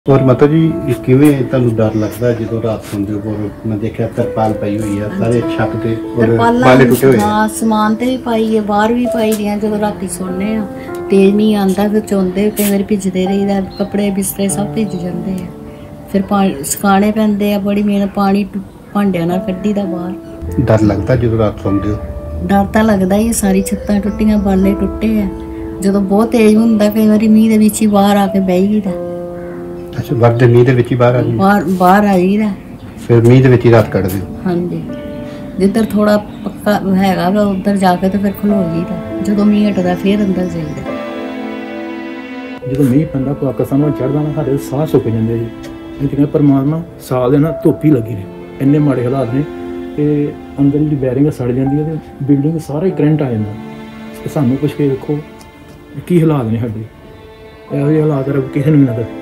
और माता जी किवें तुहानूं डर लगदा ਜਦੋਂ रात सोंदे हो? और मैं देखा तरपाल पई हुई है सारे छत ते और बाले टुटे हुए हाँ समान ते भी पाई है बाहर भी पाई दियां जो राती सोने तेज नहीं आंदा फिर चौंदे कई बार भिजदे रहीदा कपड़े बिस्तरे सब भिज जाते हैं फिर पानी सुकाने पैंदे आ बड़ी मेहनत पानी भांडियां नाल कड्ढी दा बाहर। डर लगदा ਜਦੋਂ रात सोंदे हो? डर तां लगदा ही सारी छत्तां टुट्टियां बाले टुੱਟੇ आ ਜਦੋਂ बहुत तेज हुंदा कई बार मींह दे विच ही बाहर आके बह गईदा। अच्छा वर्दे मींह दे विच ही बाहर आ जी बाहर आ जाईदा फिर मींह दे विच ही रात कटदे हो? हाँ जी जिधर थोड़ा पक्का हैगा वा उधर जाके तो फिर खलो जाईदा ਜਦੋਂ ਮੀਂਹ ਹਟਦਾ ਫਿਰ ਅੰਦਰ ਜਾਈਦਾ। ਜਦੋਂ ਮੀਂਹ ਪੈਂਦਾ ਪੱਕਾ ਸਮਾਂ ਚੜ੍ਹਦਾ ਨਾ ਸਾਡੇ ਸਾਹ ਸੁੱਕ ਜਾਂਦੇ ਜੀ ਇਹ ਕਹਿੰਦੇ ਪਰਮਾਤਮਾ ਸਾਲ ਦੇ ਨਾ ਧੁੱਪ ਹੀ ਲੱਗੀ ਰਹੇ ਇੰਨੇ ਮਾੜੇ ਹਾਲਾਤ ਨੇ ਤੇ ਅੰਦਰ ਜਿਹੜੀ ਬੈਰਿੰਗ ਸੜ ਜਾਂਦੀ ਹੈ ਤੇ ਬਿਲਡਿੰਗ ਸਾਰਾ ਹੀ ਕਰੰਟ ਆ ਜਾਂਦਾ ਤੇ ਸਾਨੂੰ ਪੁੱਛ ਕੇ ਦੇਖੋ ਕੀ ਹਾਲਾਤ ਨੇ ਸਾਡੇ ਇਹੋ ਜਿਹੇ ਹਾਲਾਤ ਰੱਬ ਕਿਸੇ ਨੂੰ ਨਹੀਂ ਨਜ਼ਰ।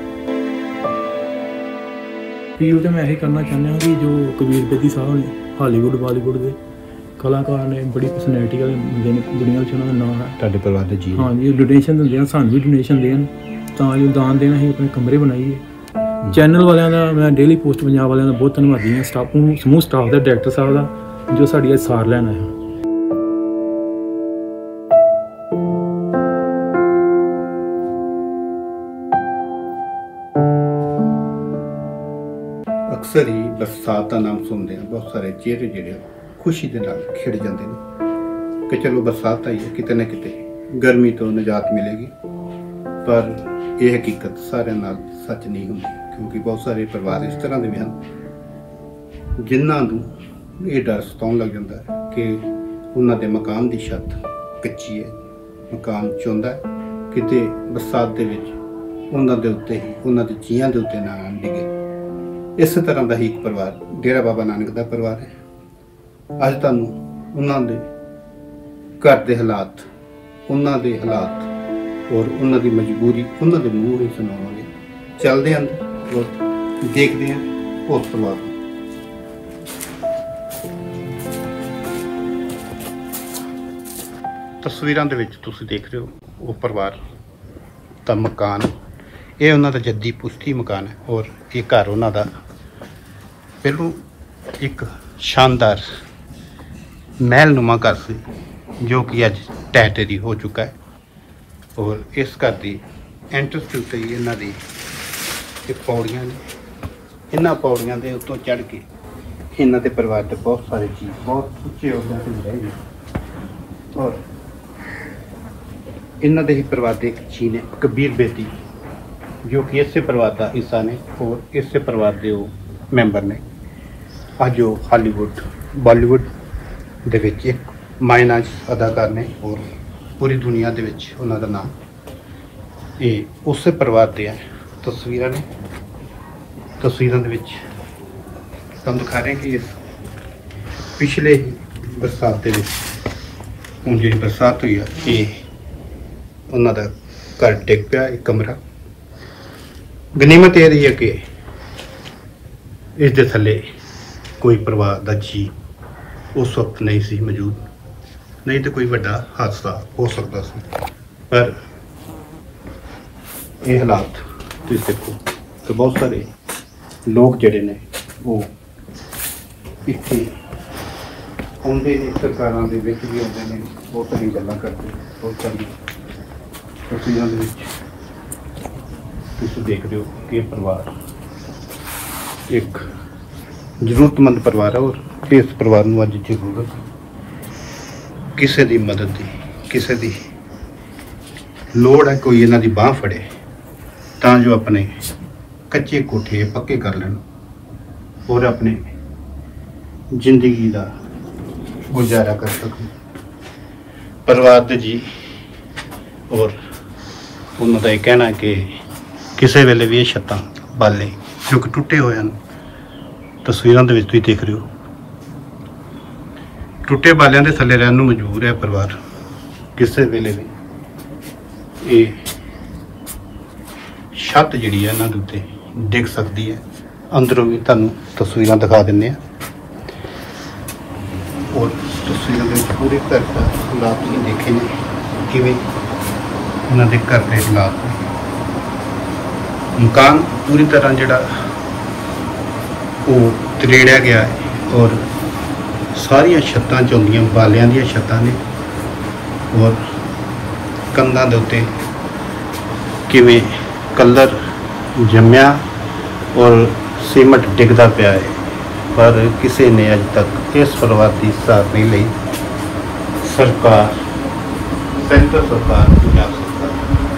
ਫੀਲ ਤੇ ਮੈਂ ਇਹੀ ਕਰਨਾ ਚਾਹੁੰਦਾ ਕਿ ਜੋ ਕਬੀਰ ਬੇਦੀ ਸਾਹਿਬ ਨੇ ਹਾਲੀਵੁੱਡ ਬਾਲੀਵੁੱਡ ਦੇ ਕਲਾਕਾਰ ਨੇ ਬੜੀ ਪਰਸਨੈਲਿਟੀ ਵਾਲੇ ਹੁੰਦੇ ਨੇ ਦੁਨੀਆ ਵਿੱਚ ਉਹਨਾਂ ਦਾ ਨਾਮ ਹੈ ਤੁਹਾਡੇ ਪਰਿਵਾਰ ਦੇ ਜੀ? ਹਾਂ ਜੀ ਡੋਨੇਸ਼ਨ ਦਿੰਦੇ ਆ ਸਾਨੂੰ ਵੀ ਡੋਨੇਸ਼ਨ ਦੇਣ ਤਾਂ ਜੋ ਦਾਨ ਦੇਣ ਅਸੀਂ ਆਪਣੇ ਕਮਰੇ ਬਣਾਈਏ। ਚੈਨਲ ਵਾਲਿਆਂ ਦਾ ਮੈਂ ਡੇਲੀ ਪੋਸਟ ਪੰਜਾਬ ਵਾਲਿਆਂ ਦਾ ਬਹੁਤ ਧੰਨਵਾਦੀ ਹਾਂ ਸਟਾਫ ਨੂੰ ਸਮੂਹ ਸਟਾਫ ਦਾ ਡਾਇਰੈਕਟਰ ਸਾਹਿਬ ਦਾ ਜੋ ਸਾਡੀ ਅੱਜ ਸਾਰ ਲੈਣ ਆਇਆ। अक्सर ही बरसात का नाम सुनते हैं बहुत सारे चेहरे जिहड़े खुशी के नाल खिड़ जाते हैं कि चलो बरसात आई है किते ना किते गर्मी तो निजात मिलेगी। पर यह हकीकत सारे नाल सच नहीं होंदी क्योंकि बहुत सारे परिवार इस तरह के भी हैं जिन्हां नूं ये डर सताउण लग जाता है कि उन्हां दे मकान की छत कच्ची है मकान चाहुंदा है किते बरसात दे विच उन्हां दे उत्ते ही उन्हां दे जीआं दे उत्ते ना डिगे। इस तरह का ही एक परिवार डेरा बाबा नानक का परिवार है। अज तुहानूं उन्हां दे घर के हालात उन्हां दे हालात और उन्हां दी मजबूरी उन्हां दे मूँह ही सुनावांगे। चलदे हैं और देखते हैं उस परिवार को। तस्वीरां दे विच तुसीं देख रहे हो वो परिवार दा मकान ये उन्हां दा जद्दी पुश्ती मकान है और ये घर उन्हां दा पहलों एक शानदार महलनुमा घर से जो कि अज टैटेरी हो चुका है। और इस घर की एंट्रेंस के उत्ते ही इन्हां दी एक पौड़ियां ने इन्हां पौड़ियां दे उत्तों चढ़ के इन्हां दे परिवार के बहुत सारे चीज़ बहुत उच्चे अहुदे ते रहे ने और इन्हां दे ही परिवार के एक जी ने कबीर बेदी जो कि इस परिवार का हिस्सा ने और इस परिवार के वो मैंबर ने अज वो हॉलीवुड बॉलीवुड दे विच एक मायनाज अदाकार ने और पूरी दुनिया दे विच उन्हां दा नाम ये उस परिवार दे तस्वीरां ने। तस्वीरां दे विच तुहानूं दिखा रहे हैं कि इस पिछले बरसात दे विच हुण जिहड़ी बरसात हुई है ये उन्हां दा घर डिग पिया एक कमरा। गनीमत यह रही है कि इस दे थले कोई परिवार का जी उस वक्त नहीं सी मौजूद नहीं तो कोई बड़ा हादसा हो सकता सी। पर ये हालात तुम देखो तो बहुत सारे लोग जड़े ने वो इत्थे आउंदे ने सरकारां दे विच भी आउंदे ने बहुत सारी गल्लां करते बहुत सारी तस्वीरां दे विच तुसीं देख रहे हो कि ये परिवार एक जरूरतमंद परिवार है और इस परिवार नूं अज जरूरत किसी की मदद की किसी की लोड़ है कोई इन्हां दी बांह फड़े तां जो अपने कच्चे कोठे पक्के कर लैन और अपने जिंदगी का गुजारा कर सकन। परिवार दे जी और उन्हां दा यह कहना है कि किसी वेले भी ये छत्तां बाले जो कि टुटे हुए हैं तस्वीरों के तुम देख रहे हो टुटे बालियां के थले रहने मजबूर है परिवार। किसी वेले भी ये छत जिहड़ी है इन्हां दे उत्ते डिग सकती है। अंदरों भी तुहानूं तस्वीरां दिखा दिंदे आ और तस्वीरों के पूरे घर का हालात तुसीं देखे ने किवें इन्हां दे घर के हालात ਮਕਾਨ ਪੂਰੀ ਤਰ੍ਹਾਂ ਜਿਹੜਾ ਉਹ ਤਰੇੜਿਆ ਗਿਆ ਹੈ ਔਰ ਸਾਰੀਆਂ ਛੱਤਾਂ ਚੋਂਦੀਆਂ ਬਾਲਿਆਂ ਦੀਆਂ ਛੱਤਾਂ ਨੇ ਔਰ ਕੰਧਾਂ ਦੇ ਉੱਤੇ ਕਿਵੇਂ ਕਲਰ ਜੰਮਿਆ ਔਰ ਸੀਮਟ ਡਿੱਗਦਾ ਪਿਆ ਹੈ, ਪਰ ਕਿਸੇ ਨੇ ਅਜੇ ਤੱਕ ਇਸ ਪਰਿਵਾਰ ਦੀ ਸਾਰ ਨਹੀਂ ਲਈ। ਸਰਕਾਰ, ਸੈਂਟਰ ਸਰਕਾਰ, ਪੰਜਾਬ ਸਰਕਾਰ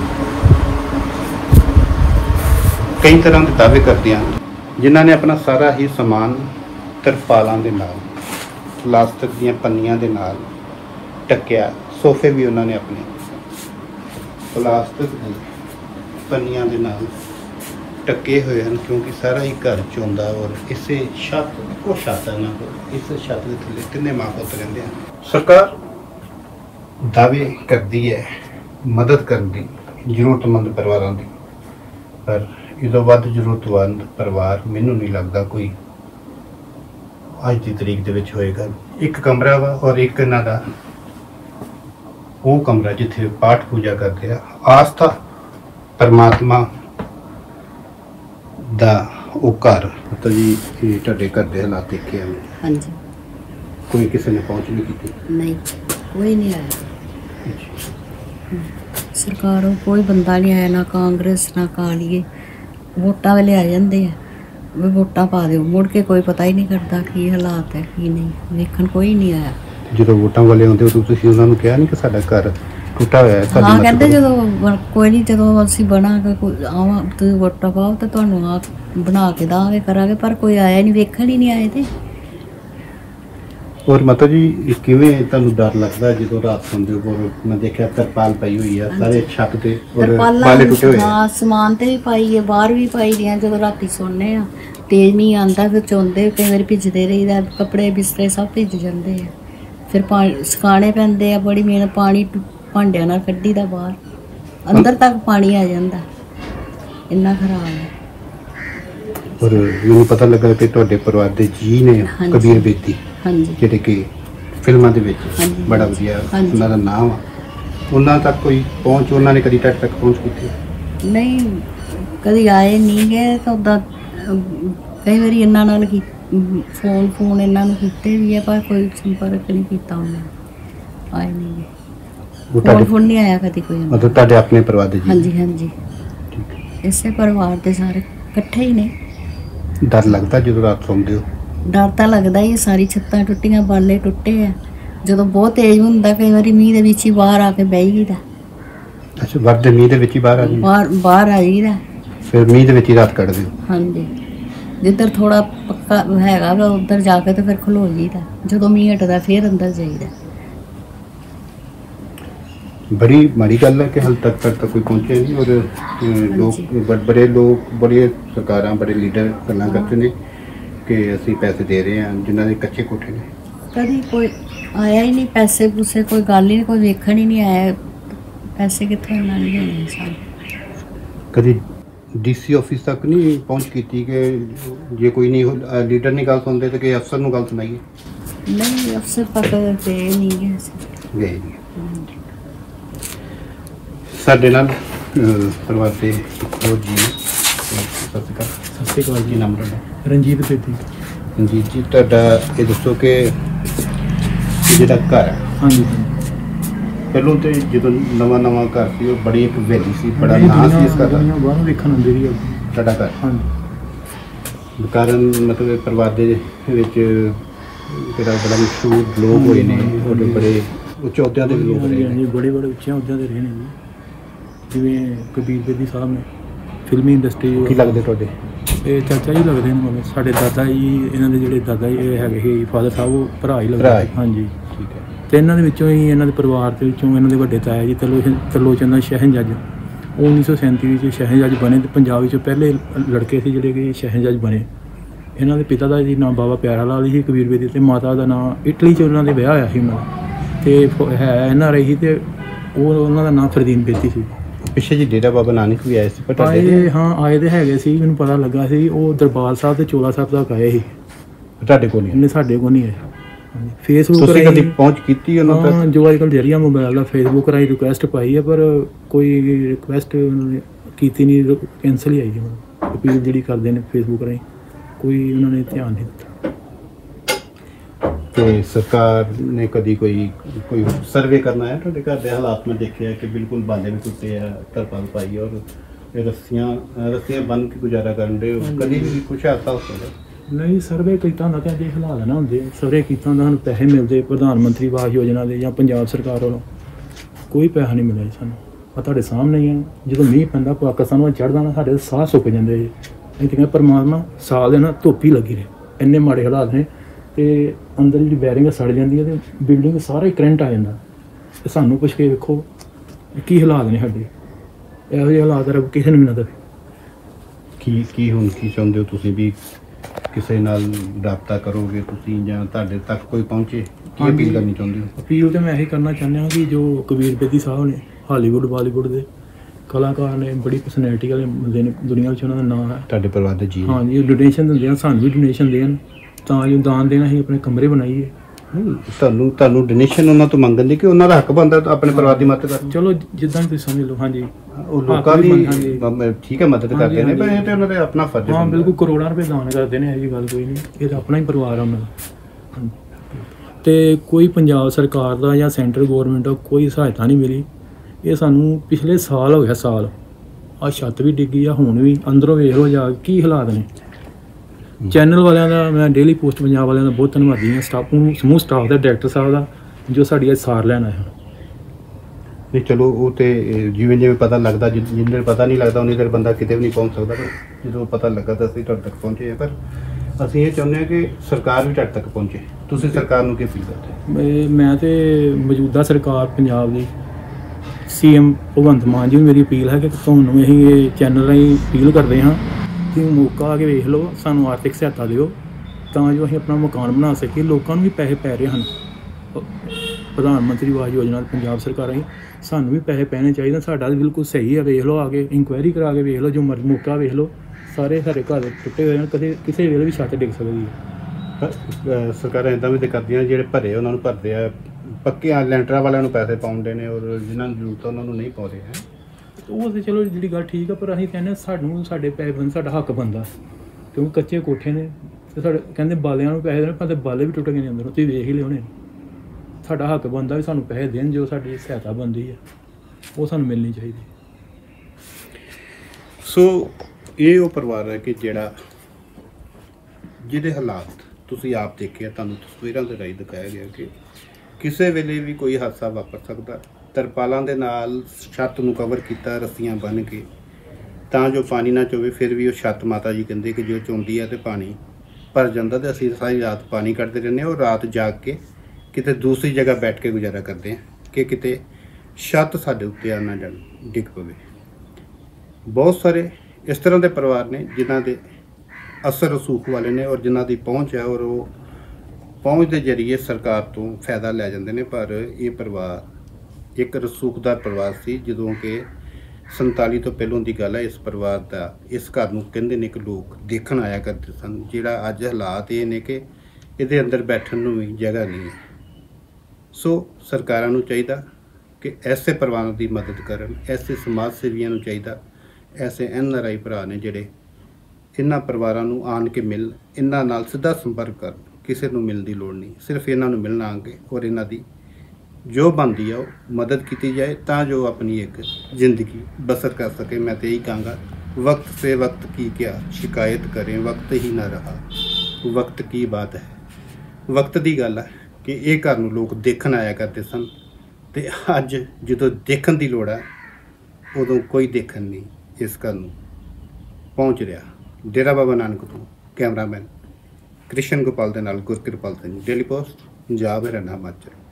ਕਈ ਤਰ੍ਹਾਂ ਦੇ ਦਾਅਵੇ ਕਰਦੀਆਂ ਹਨ, ਜਿਨ੍ਹਾਂ ਨੇ ਆਪਣਾ ਸਾਰਾ ਹੀ ਸਮਾਨ ਤਰਪਾਲਾਂ ਦੇ ਨਾਲ, ਪਲਾਸਟਿਕ ਦੀਆਂ ਪੰਨੀਆਂ ਦੇ ਨਾਲ ਢੱਕਿਆ। ਸੋਫੇ ਵੀ ਉਹਨਾਂ ਨੇ ਆਪਣੇ ਪਲਾਸਟਿਕ ਦੀ ਪੰਨੀਆਂ ਦੇ ਨਾਲ ਢੱਕੇ ਹੋਏ ਹਨ, ਕਿਉਂਕਿ ਸਾਰਾ ਹੀ ਘਰ ਚੋਂਦਾ ਔਰ ਇਸੇ ਛੱਤ ਇੱਕੋ ਛੱਤ ਹੈ ਨਾ, ਇਸ ਛੱਤ ਦੇ ਥੱਲੇ ਤਿੰਨੇ ਮਾਂ ਪੁੱਤ ਰਹਿੰਦੇ ਹਨ। ਸਰਕਾਰ ਦਾਅਵੇ ਕਰਦੀ ਹੈ ਮਦਦ ਕਰਨ ਦੀ ਜ਼ਰੂਰਤਮੰਦ ਪਰਿਵਾਰਾਂ ਦੀ, ਪਰ ਇਹਦੋਂ ਵੱਧ ਜ਼ਰੂਰਤਮੰਦ ਪਰਿਵਾਰ ਮੈਨੂੰ ਨਹੀਂ ਲੱਗਦਾ ਕੋਈ ਅੱਜ ਦੀ ਤਰੀਕ ਦੇ ਵਿੱਚ ਹੋਏਗਾ। ਇੱਕ ਕਮਰਾ ਵਾ ਔਰ ਇੱਕ ਇਹਨਾਂ ਦਾ ਉਹ ਕਮਰਾ ਜਿੱਥੇ ਪਾਠ ਪੂਜਾ ਕਰਦੇ ਆ। ਆਸਥਾ ਪਰਮਾਤਮਾ ਦਾ ਉਹ ਘਰ। ਤਾਂ ਜੀ ਇਹ ਤੁਹਾਡੇ ਘਰ ਦੇ ਹਾਲਾਤ ਦੇਖੇ ਆ, ਹਾਂਜੀ, ਕੋਈ ਕਿਸੇ ਨੇ ਪਹੁੰਚ ਨਹੀਂ ਕੀਤੀ? ਨਹੀਂ, ਕੋਈ ਨਹੀਂ ਆਇਆ। ਸਰਕਾਰੋਂ ਕੋਈ ਬੰਦਾ ਨਹੀਂ ਆਇਆ, ਨਾ ਕਾਂਗਰਸ ਨਾ ਅਕਾਲੀ। ਵੋਟਾਂ ਵੇਲੇ ਆ ਜਾਂਦੇ ਆ ਵੀ ਵੋਟਾਂ ਪਾ ਦਿਓ, ਮੁੜ ਕੇ ਕੋਈ ਪਤਾ ਹੀ ਨਹੀਂ ਕਰਦਾ ਕੀ ਹਾਲਾਤ ਹੈ ਕੀ ਨਹੀਂ, ਵੇਖਣ ਕੋਈ ਨਹੀਂ ਆਇਆ। ਜਦੋਂ ਵੋਟਾਂ ਵਾਲੇ ਆਉਂਦੇ ਉਦੋਂ ਤੁਸੀਂ ਉਹਨਾਂ ਨੂੰ ਕਿਹਾ ਨਹੀਂ ਕਿ ਸਾਡਾ ਘਰ ਟੁੱਟਾ ਹੋਇਆ ਹੈ? ਹਾਂ ਕਹਿੰਦੇ ਜਦੋਂ ਕੋਈ ਨਹੀਂ, ਜਦੋਂ ਅਸੀਂ ਬਣਾਂਗੇ ਕੋਈ ਆਵਾਂ ਤੁਸੀਂ ਵੋਟਾਂ ਪਾਓ ਤਾਂ ਤੁਹਾਨੂੰ ਆ ਬਣਾ ਕੇ ਦਾਂਗੇ ਕਰਾਂਗੇ, ਪਰ ਕੋਈ ਆਇਆ ਨਹੀਂ, ਵੇਖਣ ਹੀ ਨਹੀਂ ਆਏ। ਤੇ ਔਰ ਮਾਤਾ ਜੀ ਕਿਵੇਂ ਤੁਹਾਨੂੰ ਡਰ ਲੱਗਦਾ ਜਦੋਂ ਰਾਤ ਸੌਂਦੇ ਹੋ? ਮੈਂ ਦੇਖਿਆ ਤਰਪਾਲ ਪਈ ਹੋਈ ਆ ਸਾਰੇ ਛੱਤ ਤੇ ਔਰ ਬਾਲੇ ਟੁੱਟੇ ਹੋਏ ਆ। ਹਾਂ, ਸਮਾਨ ਤੇ ਵੀ ਪਾਈ ਹੈ, ਬਾਹਰ ਵੀ ਪਾਈ ਦੀਆਂ। ਜਦੋਂ ਰਾਤੀ ਸੌਂਦੇ ਆ ਤੇਜ਼ ਨਹੀਂ ਆਉਂਦਾ ਫਿਰ ਚੋਂਦੇ, ਕਈ ਵਾਰੀ ਭਿੱਜਦੇ ਰਹੀਦਾ, ਕੱਪੜੇ ਬਿਸਤਰੇ ਸਭ ਭਿੱਜ ਜਾਂਦੇ ਆ। ਫਿਰ ਸੁਕਾਉਣੇ ਪੈਂਦੇ ਆ, ਬੜੀ ਮਿਹਨਤ, ਪਾਣੀ ਭਾਂਡਿਆਂ ਨਾਲ ਕੱਢੀ ਦਾ ਬਾਹਰ, ਅੰਦਰ ਤੱਕ ਪਾਣੀ ਆ ਜਾਂਦਾ, ਇੰਨਾ ਖਰਾਬ ਹੈ। ਔਰ ਮੈਨੂੰ ਪਤਾ ਲੱਗਾ ਕਿ ਤੁਹਾਡੇ ਪਰਿਵਾਰ ਦੇ ਜੀ ਨੇ ਕਬੀਰ ਬੇਦੀ, ਹਾਂਜੀ, ਜਿਹੜੇ ਕਿ ਫਿਲਮਾਂ ਦੇ ਵਿੱਚ ਬੜਾ ਵਧੀਆ ਉਹਨਾਂ ਦਾ ਨਾਮ ਆ, ਉਹਨਾਂ ਤੱਕ ਕੋਈ ਪਹੁੰਚ, ਉਹਨਾਂ ਨੇ ਕਦੀ ਤੁਹਾਡੇ ਤੱਕ ਪਹੁੰਚ ਕੀਤੀ? ਨਹੀਂ, ਕਦੀ ਆਏ ਨਹੀਂ ਗਏ। ਤਾਂ ਉੱਦਾਂ ਕਈ ਵਾਰੀ ਇਹਨਾਂ ਨਾਲ ਫੋਨ ਇਹਨਾਂ ਨੂੰ ਕੀਤੇ ਵੀ ਹੈ, ਪਰ ਕੋਈ ਸੰਪਰਕ ਨਹੀਂ ਕੀਤਾ ਉਹਨਾਂ ਨੇ, ਆਏ ਨਹੀਂ ਗਏ। ਫੋਨ ਨਹੀਂ ਆਇਆ ਕਦੀ ਕੋਈ। ਮਤਲਬ ਤੁਹਾਡੇ ਆਪਣੇ ਪਰਿਵਾਰ ਦੇ ਜੀ? ਹਾਂਜੀ ਹਾਂਜੀ, ਇਸੇ ਪਰਿਵਾਰ ਦੇ ਸਾਰੇ ਇਕੱਠੇ ਹੀ ਨੇ। ਡਰ ਲੱਗਦਾ ਜਦੋਂ ਰਾਤ ਸੌਂਦੇ ਹੋ? ਡਰ ਤਾਂ ਲੱਗਦਾ ਹੀ, ਸਾਰੀ ਛੱਤਾਂ ਟੁੱਟੀਆਂ, ਬਾਲੇ ਟੁੱਟੇ ਆ। ਜਦੋਂ ਬਹੁਤ ਤੇਜ਼ ਹੁੰਦਾ ਕਈ ਵਾਰੀ ਮੀਂਹ ਦੇ ਵਿੱਚ ਹੀ ਬਾਹਰ ਆ ਕੇ ਬਹਿ ਜਾਈਦਾ। ਅੱਛਾ, ਵਰਦੇ ਮੀਂਹ ਦੇ ਵਿੱਚ ਹੀ ਬਾਹਰ ਆ ਜੀ? ਬਾਹਰ ਆ ਜਾਈਦਾ, ਫਿਰ ਮੀਂਹ ਦੇ ਵਿੱਚ ਹੀ ਰਾਤ ਕੱਢਦੇ ਹੋ? ਹਾਂਜੀ, ਜਿੱਧਰ ਥੋੜਾ ਪੱਕਾ ਹੈਗਾ ਵਾ ਉੱਧਰ ਜਾ ਕੇ ਤੇ ਫਿਰ ਖਲੋ ਜਾਈਦਾ, ਜਦੋਂ ਮੀਂਹ ਹਟਦਾ ਫਿਰ ਅੰਦਰ ਜਾਈਦਾ। ਬੜੀ ਮਾੜੀ ਗੱਲ ਹੈ ਕਿ ਹਾਲੇ ਤੱਕ ਤਾਂ ਕੋਈ ਪਹੁੰਚਿਆ ਨਹੀਂ। ਔਰ ਲੋਕ ਬੜੇ ਸਰਕਾਰਾਂ, ਬੜੇ ਲੀਡਰ ਗੱਲਾਂ ਕਰਦੇ ਨੇ ਕਿ ਅਸੀਂ ਪੈਸੇ ਦੇ ਰਹੇ ਹਾਂ ਜਿਨ੍ਹਾਂ ਦੇ ਕੱਚੇ ਕੋਠੇ ਨੇ। ਕਦੀ ਕੋਈ ਆਇਆ ਹੀ ਨਹੀਂ, ਪੈਸੇ ਪੂਸੇ ਕੋਈ ਗੱਲ ਹੀ ਨਹੀਂ, ਕੋਈ ਵੇਖਣ ਹੀ ਨਹੀਂ ਆਇਆ। ਪੈਸੇ ਕਿੱਥੋਂ ਇਹਨਾਂ ਨੇ ਦੇਣੇ ਸਾਨੂੰ? ਕਦੀ ਡੀਸੀ ਆਫਿਸ ਤੱਕ ਨਹੀਂ ਪਹੁੰਚ ਕੀਤੀ ਕਿ ਜੇ ਕੋਈ ਨਹੀਂ ਲੀਡਰ ਨਹੀਂ ਗੱਲ ਸੁਣਦੇ ਤਾਂ ਕਿ ਅਫਸਰ ਨੂੰ ਗੱਲ ਸੁਣਾਈਏ? ਨਹੀਂ, ਅਫਸਰ ਤੱਕ ਤੇ ਨਹੀਂ ਗਏ ਗਏ ਨਹੀਂ। ਸਾਡੇ ਨਾਲ ਪਰਿਵਾਰ ਦੇ ਹੋਰ ਜੀ। ਸਤਿ ਸ਼੍ਰੀ ਅਕਾਲ ਜੀ। ਨਾਮ ਤੁਹਾਡਾ? ਰਣਜੀਤ ਬੇਦੀ। ਰਣਜੀਤ ਜੀ, ਤੁਹਾਡਾ ਇਹ ਦੱਸੋ ਕਿ ਜਿਹੜਾ ਘਰ ਹੈ, ਹਾਂਜੀ, ਪਹਿਲੋਂ ਤੇ ਜਦੋਂ ਨਵਾਂ ਘਰ ਸੀ ਉਹ ਬੜੀ ਇੱਕ ਹਵੇਲੀ ਸੀ, ਬੜਾ ਨਾਂ ਸੀ ਇਸ ਘਰ ਦਾ, ਬਾਹਰੋਂ ਵੇਖਣ ਆਉਂਦੇ ਸੀ ਤੁਹਾਡਾ ਘਰ? ਹਾਂਜੀ। ਕਾਰਨ ਮਤਲਬ ਪਰਿਵਾਰ ਦੇ ਵਿੱਚ ਜਿਹੜਾ ਬੜਾ ਮਸ਼ਹੂਰ ਲੋਕ ਹੋਏ ਨੇ, ਉਹਦੇ ਬੜੇ ਉੱਚ ਅਹੁਦਿਆਂ ਦੇ ਲੋਕ ਰਹੇ ਨੇ। ਬੜੇ ਉੱਚੇ ਅਹੁਦਿਆਂ ਦੇ ਰਹੇ ਨੇ ਜੀ, ਜਿਵੇਂ ਕਬੀਰ ਬੇਦੀ ਸਾਹਿਬ ਨੇ। ਫਿਲਮੀ ਇੰਡਸਟਰੀ ਕੀ ਲੱਗਦੇ ਤੁਹਾਡੇ? ਇਹ ਚਾਚਾ ਜੀ ਲੱਗਦੇ ਨੇ, ਮਤਲਬ ਸਾਡੇ ਦਾਦਾ ਜੀ, ਇਹਨਾਂ ਦੇ ਜਿਹੜੇ ਦਾਦਾ ਜੀ ਇਹ ਹੈਗੇ ਸੀ ਫਾਦਰ ਸਾਹਿਬ, ਉਹ ਭਰਾ ਹੀ ਲੱਗਦੇ। ਹਾਂਜੀ, ਠੀਕ ਹੈ। ਅਤੇ ਇਹਨਾਂ ਦੇ ਵਿੱਚੋਂ ਹੀ, ਇਹਨਾਂ ਦੇ ਪਰਿਵਾਰ ਦੇ ਵਿੱਚੋਂ ਇਹਨਾਂ ਦੇ ਵੱਡੇ ਤਾਇਆ ਜੀ ਤਰਲੋਚਨ ਸ਼ਹਿਨ ਜੱਜ, ਉਹ 1937 ਵਿੱਚ ਸ਼ਹਿਨ ਜੱਜ ਬਣੇ ਅਤੇ ਪੰਜਾਬ ਵਿੱਚ ਪਹਿਲੇ ਲੜਕੇ ਸੀ ਜਿਹੜੇ ਕਿ ਸ਼ਹਿਨ ਜੱਜ ਬਣੇ। ਇਹਨਾਂ ਦੇ ਪਿਤਾ ਦਾ ਜੀ ਨਾਮ ਬਾਬਾ ਪਿਆਰਾ ਲਾਲ ਸੀ ਕਬੀਰ ਬੇਦੀ, ਅਤੇ ਮਾਤਾ ਦਾ ਨਾਮ ਇਟਲੀ 'ਚ ਉਹਨਾਂ ਦੇ ਵਿਆਹ ਹੋਇਆ ਸੀ ਉਹਨਾਂ ਦਾ, ਅਤੇ ਹੈ NRI ਸੀ, ਅਤੇ ਉਹ ਉਹਨਾਂ ਦਾ ਨਾਮ ਫਰਦੀਨ ਬੇਦੀ ਸੀ। ਪਿੱਛੇ ਜੀ ਡੇਰਾ ਬਾਬਾ ਨਾਨਕ ਵੀ ਆਏ ਸੀ? ਆਏ, ਹਾਂ ਆਏ ਤਾਂ ਹੈਗੇ ਸੀ, ਮੈਨੂੰ ਪਤਾ ਲੱਗਾ ਸੀ। ਉਹ ਦਰਬਾਰ ਸਾਹਿਬ ਅਤੇ ਚੋਲਾ ਸਾਹਿਬ ਤੱਕ ਆਏ ਸੀ। ਤੁਹਾਡੇ ਕੋਲ ਨਹੀਂ? ਇਹਨੇ ਸਾਡੇ ਕੋਲ ਨਹੀਂ ਆਏ। ਫੇਸਬੁੱਕ ਤੁਸੀਂ ਕਦੀ ਪਹੁੰਚ ਕੀਤੀ ਉਹਨਾਂ ਤੱਕ? ਜੋ ਅੱਜ ਕੱਲ੍ਹ ਜਰੀਆ ਮੋਬਾਈਲ ਦਾ, ਫੇਸਬੁੱਕ ਰਾਹੀਂ ਰਿਕੁਐਸਟ ਪਾਈ ਹੈ, ਪਰ ਕੋਈ ਰਿਕੁਐਸਟ ਉਹਨਾਂ ਨੇ ਕੀਤੀ ਨਹੀਂ, ਕੈਂਸਲ ਹੀ ਆਈ ਹੈ ਅਪੀਲ ਜਿਹੜੀ ਕਰਦੇ ਨੇ ਫੇਸਬੁੱਕ ਰਾਹੀਂ, ਕੋਈ ਉਹਨਾਂ ਨੇ ਧਿਆਨ ਨਹੀਂ ਦਿੱਤਾ। ਤੇ ਸਰਕਾਰ ਨੇ ਕਦੀ ਕੋਈ ਸਰਵੇ ਕਰਨਾ ਹੈ ਤੁਹਾਡੇ ਘਰ ਦੇ ਹਾਲਾਤ? ਮੈਂ ਦੇਖਿਆ ਕਿ ਬਿਲਕੁਲ ਬਾਲੇ ਵੀ ਟੁੱਟੇ ਆ, ਤਰਪਾਲ ਪਾਈ ਔਰ ਇਹ ਰੱਸੀਆਂ ਬੰਨ ਕੇ ਗੁਜ਼ਾਰਾ ਕਰਨ ਦੇ, ਕਦੀ ਵੀ ਕੁਛ ਹਾਦਸਾ ਹੋ ਸਕਦਾ? ਨਹੀਂ, ਸਰਵੇ ਕੀਤਾ ਹੁੰਦਾ ਤਾਂ ਜੇ ਹਾਲਾਤ ਨਾ ਹੁੰਦੇ, ਸਰਵੇ ਕੀਤਾ ਹੁੰਦਾ ਸਾਨੂੰ ਪੈਸੇ ਮਿਲਦੇ ਪ੍ਰਧਾਨ ਮੰਤਰੀ ਆਵਾਸ ਯੋਜਨਾ ਦੇ ਜਾਂ ਪੰਜਾਬ ਸਰਕਾਰ ਵੱਲੋਂ, ਕੋਈ ਪੈਸਾ ਨਹੀਂ ਮਿਲਿਆ ਜੀ ਸਾਨੂੰ। ਆ ਤੁਹਾਡੇ ਸਾਹਮਣੇ ਹੀ ਆ, ਜਦੋਂ ਮੀਂਹ ਪੈਂਦਾ ਪਾਕਿਸਤਾਨ ਨੂੰ ਚੜ੍ਹਦਾ ਨਾ, ਸਾਡੇ ਸਾਹ ਸੁੱਕ ਜਾਂਦੇ ਜੀ। ਅਸੀਂ ਕਹਿੰਦੇ ਪਰਮਾਤਮਾ ਸਾਲ ਦੇ ਨਾ ਧੁੱਪ ਹੀ ਲੱਗੀ ਰਹੇ, ਇੰਨੇ ਮਾੜੇ ਹਾਲਾਤ ਨੇ। ਤੇ ਅੰਦਰ ਜਿਹੜੀ ਬੈਰਿੰਗ ਸੜ ਜਾਂਦੀ ਹੈ ਤੇ ਬਿਲਡਿੰਗ ਸਾਰਾ ਹੀ ਕਰੰਟ ਆ ਜਾਂਦਾ। ਤੇ ਸਾਨੂੰ ਪੁੱਛ ਕੇ ਵੇਖੋ ਕੀ ਹਾਲਾਤ ਨੇ ਸਾਡੇ, ਇਹੋ ਜਿਹੇ ਹਾਲਾਤ ਰੱਬ ਕਿਸੇ ਨੂੰ ਵੀ ਨਾ ਦੇਵੇ। ਹੁਣ ਕੀ ਚਾਹੁੰਦੇ ਹੋ ਤੁਸੀਂ ਵੀ ਕਿਸੇ ਨਾਲ ਰਾਬਤਾ ਕਰੋਗੇ ਤੁਸੀਂ ਜਾਂ ਤੁਹਾਡੇ ਤੱਕ ਕੋਈ ਪਹੁੰਚੇ? ਕੀ ਅਪੀਲ ਕਰਨੀ ਚਾਹੁੰਦੇ ਹੋ? ਅਪੀਲ ਤਾਂ ਮੈਂ ਇਹੀ ਕਰਨਾ ਚਾਹੁੰਦਾ ਕਿ ਜੋ ਕਬੀਰ ਬੇਦੀ ਸਾਹਿਬ ਨੇ, ਹਾਲੀਵੁੱਡ ਬਾਲੀਵੁੱਡ ਦੇ ਕਲਾਕਾਰ ਨੇ, ਬੜੀ ਪਰਸਨੈਲਿਟੀ ਵਾਲੇ ਬੰਦੇ ਨੇ ਦੁਨੀਆ ਵਿੱਚ, ਉਹਨਾਂ ਦਾ ਨਾਂ ਹੈ। ਤੁਹਾਡੇ ਪਰਿਵਾਰ ਦੇ ਜੀ? ਹਾਂਜੀ, ਉਹ ਡੋਨੇਸ਼ਨ ਦਿੰਦੇ ਆ, ਸਾਨੂੰ ਵੀ ਡੋਨੇਸ਼ਨ ਦੇਣ ਤਾਂ ਜੋ ਦਾਨ ਦੇਣਾ, ਅਸੀਂ ਆਪਣੇ ਕਮਰੇ ਬਣਾਈਏ। ਤੁਹਾਨੂੰ ਡੋਨੇਸ਼ਨ ਉਹਨਾਂ ਤੋਂ ਮੰਗਣ ਦੀ ਕਿ ਉਹਨਾਂ ਦਾ ਹੱਕ ਬਣਦਾ ਆਪਣੇ ਪਰਿਵਾਰ ਦੀ ਮਦਦ ਕਰਨ? ਚਲੋ ਜਿੱਦਾਂ ਤੁਸੀਂ ਸਮਝ ਲਓ। ਹਾਂਜੀ, ਉਹ ਲੋਕਾਂ ਦੀ ਠੀਕ ਹੈ ਮਦਦ ਕਰਦੇ ਨੇ, ਪਰ ਇਹ ਤਾਂ ਉਹਨਾਂ ਦਾ ਆਪਣਾ ਫਰਜ਼ ਹੈ। ਹਾਂ ਬਿਲਕੁਲ, ਕਰੋੜਾਂ ਰੁਪਏ ਦਾਨ ਕਰਦੇ ਨੇ, ਇਹੋ ਜਿਹੀ ਗੱਲ ਕੋਈ ਨਹੀਂ, ਇਹ ਤਾਂ ਆਪਣਾ ਹੀ ਪਰਿਵਾਰ ਆ ਉਹਨਾਂ ਦਾ। ਤੇ ਕੋਈ ਪੰਜਾਬ ਸਰਕਾਰ ਦਾ ਜਾਂ ਸੈਂਟਰ ਗੌਰਮੈਂਟ ਦਾ ਕੋਈ ਸਹਾਇਤਾ ਨਹੀਂ ਮਿਲੀ। ਇਹ ਸਾਨੂੰ ਪਿਛਲੇ ਸਾਲ ਹੋ ਗਿਆ, ਸਾਲ ਆ ਛੱਤ ਵੀ ਡਿੱਗੀ ਆ, ਹੁਣ ਵੀ ਅੰਦਰੋਂ ਵੇਖ ਲਓ ਜਾ ਕੀ ਹਾਲਾਤ ਨੇ। ਚੈਨਲ ਵਾਲਿਆਂ ਦਾ, ਮੈਂ ਡੇਲੀ ਪੋਸਟ ਪੰਜਾਬ ਵਾਲਿਆਂ ਦਾ ਬਹੁਤ ਧੰਨਵਾਦੀ ਹਾਂ, ਸਟਾਫ ਨੂੰ, ਸਮੂਹ ਸਟਾਫ ਦਾ, ਡਾਇਰੈਕਟਰ ਸਾਹਿਬ ਦਾ, ਜੋ ਸਾਡੀ ਅੱਜ ਸਾਰ ਲੈਣ ਆਇਆ। ਨਹੀਂ ਚਲੋ, ਉਹ ਤੇ ਜਿਵੇਂ ਪਤਾ ਲੱਗਦਾ, ਜਿੰਨੇ ਪਤਾ ਨਹੀਂ ਲੱਗਦਾ ਉਨੀ ਦੇਰ ਬੰਦਾ ਕਿਤੇ ਵੀ ਨਹੀਂ ਪਹੁੰਚ ਸਕਦਾ, ਪਰ ਜਦੋਂ ਪਤਾ ਲੱਗਾ ਤਾਂ ਅਸੀਂ ਤੁਹਾਡੇ ਤੱਕ ਪਹੁੰਚੇ ਹਾਂ। ਪਰ ਅਸੀਂ ਇਹ ਚਾਹੁੰਦੇ ਹਾਂ ਕਿ ਸਰਕਾਰ ਵੀ ਤੁਹਾਡੇ ਤੱਕ ਪਹੁੰਚੇ। ਤੁਸੀਂ ਸਰਕਾਰ ਨੂੰ ਕੀ ਅਪੀਲ ਕਰਦੇ? ਮੈਂ ਤੇ ਮੌਜੂਦਾ ਸਰਕਾਰ ਪੰਜਾਬ ਦੀ CM ਭਗਵੰਤ ਮਾਨ ਜੀ ਨੂੰ ਮੇਰੀ ਅਪੀਲ ਹੈ ਕਿ ਤੁਹਾਨੂੰ ਅਸੀਂ ਇਹ ਚੈਨਲ ਰਾਹੀਂ ਅਪੀਲ ਕਰਦੇ ਹਾਂ ਕਿ ਮੌਕਾ ਆ ਕੇ ਵੇਖ ਲਓ, ਸਾਨੂੰ ਆਰਥਿਕ ਸਹਾਇਤਾ ਦਿਓ ਤਾਂ ਜੋ ਅਸੀਂ ਆਪਣਾ ਮਕਾਨ ਬਣਾ ਸਕੀਏ। ਲੋਕਾਂ ਨੂੰ ਵੀ ਪੈਸੇ ਪੈ ਰਹੇ ਹਨ, ਪ੍ਰਧਾਨ ਮੰਤਰੀ ਆਵਾਸ ਯੋਜਨਾ ਪੰਜਾਬ ਸਰਕਾਰ ਰਾਹੀਂ ਸਾਨੂੰ ਵੀ ਪੈਸੇ ਪੈਣੇ ਚਾਹੀਦੇ। ਸਾਡਾ ਤਾਂ ਬਿਲਕੁਲ ਸਹੀ ਹੈ, ਵੇਖ ਲਓ ਆ ਕੇ ਇਨਕੁਆਇਰੀ ਕਰਾ ਕੇ ਵੇਖ ਲਓ, ਜੋ ਮੌਕਾ ਵੇਖ ਲਓ। ਸਾਰੇ ਸਾਡੇ ਘਰ ਟੁੱਟੇ ਹੋਏ ਹਨ, ਕਦੇ ਕਿਸੇ ਵੇਲੇ ਵੀ ਛੱਤ ਡਿੱਗ ਸਕਦੀ ਹੈ। ਸਰਕਾਰਾਂ ਇੱਦਾਂ ਵੀ ਤਾਂ ਕਰਦੀਆਂ, ਜਿਹੜੇ ਭਰੇ ਉਹਨਾਂ ਨੂੰ ਭਰਦੇ ਆ, ਪੱਕੇ ਲੈਂਟਰਾਂ ਵਾਲਿਆਂ ਨੂੰ ਪੈਸੇ ਪਾਉਂਦੇ ਨੇ ਔਰ ਜਿਨ੍ਹਾਂ ਨੂੰ ਜ਼ਰੂਰਤ ਉਹਨਾਂ ਨੂੰ ਨਹੀਂ ਪਾਉਂਦੇ ਹੈ। ਉਹ ਤਾਂ ਚਲੋ ਜਿਹੜੀ ਗੱਲ ਠੀਕ ਆ, ਪਰ ਅਸੀਂ ਕਹਿੰਦੇ ਸਾਨੂੰ ਸਾਡੇ ਪੈਸੇ ਬਣਦੇ, ਸਾਡਾ ਹੱਕ ਬਣਦਾ, ਕਿਉਂਕਿ ਕੱਚੇ ਕੋਠੇ ਨੇ ਤੇ ਸਾਡੇ ਕਹਿੰਦੇ ਬਾਲਿਆਂ ਨੂੰ ਪੈਸੇ ਦੇਣ, ਪਰ ਬਾਲੇ ਵੀ ਟੁੱਟ ਗਏ ਨੇ ਅੰਦਰੋਂ, ਤੁਸੀਂ ਵੇਖ ਹੀ ਲਿਓਣੇ। ਸਾਡਾ ਹੱਕ ਬਣਦਾ ਵੀ ਸਾਨੂੰ ਪੈਸੇ ਦੇਣ, ਜੋ ਸਾਡੀ ਸਹਾਇਤਾ ਬਣਦੀ ਹੈ ਉਹ ਸਾਨੂੰ ਮਿਲਣੀ ਚਾਹੀਦੀ। ਸੋ ਇਹ ਉਹ ਪਰਿਵਾਰ ਹੈ ਕਿ ਜਿਹਦੇ ਹਾਲਾਤ ਤੁਸੀਂ ਆਪ ਦੇਖੇ, ਤੁਹਾਨੂੰ ਤਸਵੀਰਾਂ ਦੇ ਰਾਹੀਂ ਦਿਖਾਇਆ ਗਿਆ ਕਿ ਕਿਸੇ ਵੇਲੇ ਵੀ ਕੋਈ ਹਾਦਸਾ ਵਾਪਰ ਸਕਦਾ। ਤਰਪਾਲਾਂ ਦੇ ਨਾਲ ਛੱਤ ਨੂੰ ਕਵਰ ਕੀਤਾ, ਰੱਸੀਆਂ ਬੰਨ੍ਹ ਕੇ, ਤਾਂ ਜੋ ਪਾਣੀ ਨਾ ਚੋਵੇ। ਫਿਰ ਵੀ ਉਹ ਛੱਤ, ਮਾਤਾ ਜੀ ਕਹਿੰਦੇ ਕਿ ਜੋ ਚੋਂਦੀ ਹੈ ਤੇ ਪਾਣੀ ਭਰ ਜਾਂਦਾ, ਤੇ ਅਸੀਂ ਸਾਰੀ ਰਾਤ ਪਾਣੀ ਕੱਢਦੇ ਰਹਿੰਦੇ ਹਾਂ। ਉਹ ਰਾਤ ਜਾਗ ਕੇ ਕਿਤੇ ਦੂਸਰੀ ਜਗ੍ਹਾ ਬੈਠ ਕੇ ਗੁਜ਼ਾਰਾ ਕਰਦੇ ਹਾਂ ਕਿ ਕਿਤੇ ਛੱਤ ਸਾਡੇ ਉੱਤੇ ਆ ਨਾ ਡਿੱਗ ਪਵੇ। ਬਹੁਤ ਸਾਰੇ ਇਸ ਤਰ੍ਹਾਂ ਦੇ ਪਰਿਵਾਰ ਨੇ ਜਿਨ੍ਹਾਂ ਦੇ ਅਸਰ ਰਸੂਖ ਵਾਲੇ ਨੇ ਔਰ ਜਿਨ੍ਹਾਂ ਦੀ ਪਹੁੰਚ ਹੈ ਔਰ ਉਹ ਪਹੁੰਚ ਦੇ ਜ਼ਰੀਏ ਸਰਕਾਰ ਤੋਂ ਫਾਇਦਾ ਲੈ ਜਾਂਦੇ ਨੇ। ਪਰ ਇਹ ਪਰਿਵਾਰ ਇੱਕ ਰਸੂਖਦਾਰ ਪਰਿਵਾਰ ਸੀ। ਜਦੋਂ ਕਿ 47 ਤੋਂ ਪਹਿਲੋਂ ਦੀ ਗੱਲ ਹੈ, ਇਸ ਪਰਿਵਾਰ ਦਾ, ਇਸ ਘਰ ਨੂੰ ਕਹਿੰਦੇ ਨੇ ਕਿ ਲੋਕ ਦੇਖਣ ਆਇਆ ਕਰਦੇ ਸਨ। ਜਿਹੜਾ ਅੱਜ ਹਾਲਾਤ ਇਹ ਨੇ ਕਿ ਇਹਦੇ ਅੰਦਰ ਬੈਠਣ ਨੂੰ ਵੀ ਜਗ੍ਹਾ ਨਹੀਂ ਹੈ। ਸੋ ਸਰਕਾਰਾਂ ਨੂੰ ਚਾਹੀਦਾ ਕਿ ਐਸੇ ਪਰਿਵਾਰਾਂ ਦੀ ਮਦਦ ਕਰਨ, ਐਸੇ ਸਮਾਜ ਸੇਵੀਆਂ ਨੂੰ ਚਾਹੀਦਾ, ਐਸੇ NRI ਭਰਾ ਨੇ ਜਿਹੜੇ ਇਹਨਾਂ ਪਰਿਵਾਰਾਂ ਨੂੰ ਆਣ ਕੇ ਮਿਲ, ਇਹਨਾਂ ਨਾਲ ਸਿੱਧਾ ਸੰਪਰਕ ਕਰਨ। ਕਿਸੇ ਨੂੰ ਮਿਲਣ ਦੀ ਲੋੜ ਨਹੀਂ, ਸਿਰਫ ਇਹਨਾਂ ਨੂੰ ਮਿਲਣਾ ਆਣਗੇ ਔਰ ਇਹਨਾਂ ਦੀ ਜੋ ਬਣਦੀ ਆ ਉਹ ਮਦਦ ਕੀਤੀ ਜਾਏ ਤਾਂ ਜੋ ਆਪਣੀ ਇੱਕ ਜ਼ਿੰਦਗੀ ਬਸਰ ਕਰ ਸਕੇ। ਮੈਂ ਤਾਂ ਇਹੀ ਕਹਾਂਗਾ, ਵਕਤ ਸੇ ਵਕਤ ਕੀ ਕਿਆ ਸ਼ਿਕਾਇਤ ਕरें, ਵਕਤ ਹੀ ਨਾ ਰਹਾ, ਵਕਤ ਕੀ ਬਾਤ ਹੈ। ਵਕਤ ਦੀ ਗੱਲ ਹੈ ਕਿ ਇਹ ਘਰ ਨੂੰ ਲੋਕ ਦੇਖਣ ਆਇਆ ਕਰਦੇ ਸਨ ਤੇ ਅੱਜ ਜਦੋਂ ਦੇਖਣ ਦੀ ਲੋੜ ਹੈ ਉਦੋਂ ਕੋਈ ਦੇਖਣ ਨਹੀਂ ਇਸ ਘਰ ਨੂੰ ਪਹੁੰਚ ਰਿਹਾ। ਡੇਰਾ ਬਾਬਾ ਨਾਨਕ ਤੋਂ ਕੈਮਰਾਮੈਨ ਕ੍ਰਿਸ਼ਨ ਗੋਪਾਲ ਦੇ ਨਾਲ ਗੁਰਕਿਰਪਾਲ ਸਿੰਘ, ਡੇਲੀ ਪੋਸਟ, ਪੰਜਾਬ, ਹਰਿਆਣਾ, ਹਿਮਾਚਲ।